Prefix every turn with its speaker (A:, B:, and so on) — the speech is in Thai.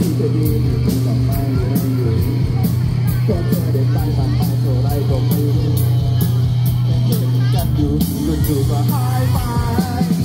A: จะดีมีดอกไม้อยู่ให้อยู่ก็เธอเด็ดตั้งมันไปเท่าไรก็ไม่รู้แต่เห็นกันอยู่ก็หายไป